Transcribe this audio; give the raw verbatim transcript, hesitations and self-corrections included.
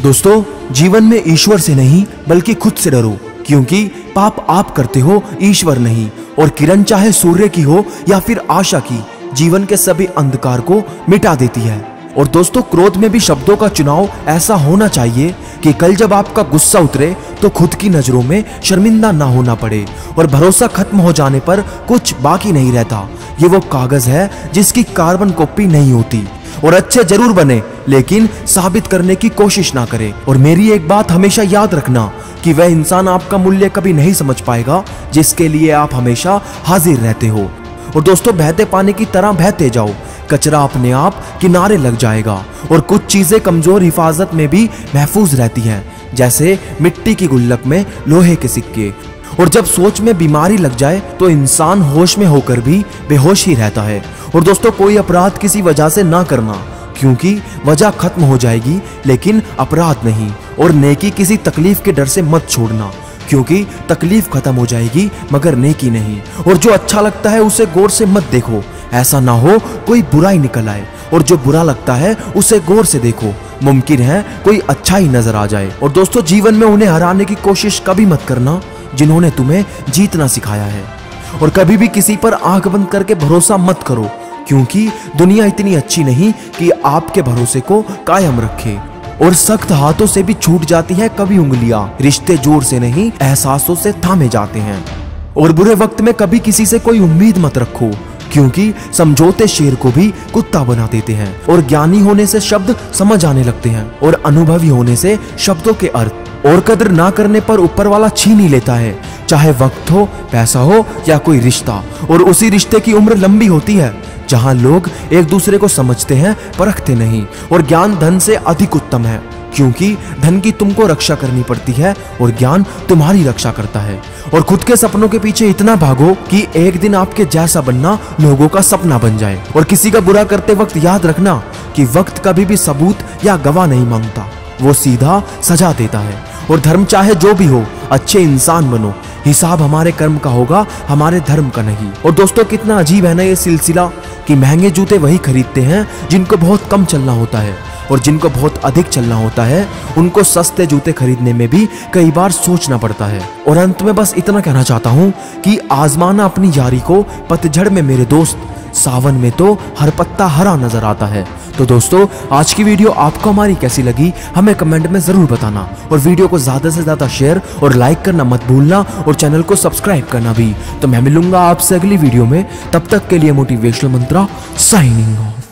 दोस्तों, जीवन में ईश्वर से नहीं बल्कि खुद से डरो, क्योंकि पाप आप करते हो, ईश्वर नहीं। और किरण चाहे सूर्य की हो या फिर आशा की, जीवन के सभी अंधकार को मिटा देती है। और दोस्तों, क्रोध में भी शब्दों का चुनाव ऐसा होना चाहिए कि कल जब आपका गुस्सा उतरे तो खुद की नजरों में शर्मिंदा ना होना पड़े। और भरोसा खत्म हो जाने पर कुछ बाकी नहीं रहता। ये वो कागज है जिसकी कार्बन कॉपी नहीं होती। और अच्छे जरूर बने, लेकिन साबित करने की कोशिश ना करें। और मेरी एक बात हमेशा याद रखना कि वह इंसान आपका मूल्य कभी नहीं समझ पाएगा जिसके लिए आप हमेशा हाजिर रहते हो। और दोस्तों, बहते पानी की तरह बहते जाओ, कचरा अपने आप किनारे लग जाएगा। और कुछ चीजें कमजोर हिफाजत में भी महफूज रहती हैं, जैसे मिट्टी की गुल्लक में लोहे के सिक्के। और जब सोच में बीमारी लग जाए तो इंसान होश में होकर भी बेहोश ही रहता है। और दोस्तों, कोई अपराध किसी वजह से ना करना, क्योंकि वजह खत्म हो जाएगी लेकिन अपराध नहीं। और नेकी किसी तकलीफ के डर से मत छोड़ना, क्योंकि तकलीफ खत्म हो जाएगी मगर नेकी नहीं। और जो अच्छा लगता है उसे गौर से मत देखो, ऐसा ना हो कोई बुराई निकल आए। और जो बुरा लगता है उसे गौर से देखो, मुमकिन है कोई अच्छा ही नजर आ जाए। और दोस्तों, जीवन में उन्हें हराने की कोशिश कभी मत करना जिन्होंने तुम्हें जीतना सिखाया है। और कभी भी किसी पर आंख बंद करके भरोसा मत करो, क्योंकि दुनिया इतनी अच्छी नहीं कि आपके भरोसे को कायम रखे। और सख्त हाथों से भी छूट जाती है कभी उंगलियां, रिश्ते जोर से नहीं एहसासों से थामे जाते हैं। और बुरे वक्त में कभी किसी से कोई उम्मीद मत रखो, क्योंकि समझौते शेर को भी कुत्ता बना देते हैं। और ज्ञानी होने से शब्द समझ आने लगते हैं, और अनुभवी होने से शब्दों के अर्थ। और कदर ना करने पर ऊपर वाला छीन ही लेता है, चाहे वक्त हो, पैसा हो या कोई रिश्ता। और उसी रिश्ते की उम्र लंबी होती है जहां लोग एक दूसरे को समझते हैं, परखते नहीं। और ज्ञान धन से अधिक उत्तम है, क्योंकि धन की तुमको रक्षा करनी पड़ती है और ज्ञान तुम्हारी रक्षा करता है। और खुद के सपनों के पीछे इतना भागो कि एक दिन आपके जैसा बनना लोगों का सपना बन जाए। और किसी का बुरा करते वक्त याद रखना कि वक्त कभी भी सबूत या गवाह नहीं मांगता, वो सीधा सजा देता है। और धर्म चाहे जो भी हो, अच्छे इंसान बनो, हिसाब हमारे कर्म का होगा, हमारे धर्म का नहीं। और दोस्तों, कितना अजीब है ना ये सिलसिला कि महंगे जूते वही खरीदते हैं जिनको बहुत कम चलना होता है, और जिनको बहुत अधिक चलना होता है उनको सस्ते जूते खरीदने में भी कई बार सोचना पड़ता है। और अंत में बस इतना कहना चाहता हूँ कि आजमाना अपनी यारी को पतझड़ में मेरे दोस्त, सावन में तो हर पत्ता हरा नजर आता है। तो दोस्तों, आज की वीडियो आपको हमारी कैसी लगी हमें कमेंट में जरूर बताना। और वीडियो को ज्यादा से ज्यादा शेयर और लाइक करना मत भूलना, और चैनल को सब्सक्राइब करना भी। तो मैं मिलूंगा आपसे अगली वीडियो में, तब तक के लिए मोटिवेशनल मंत्रा साइनिंग ऑफ।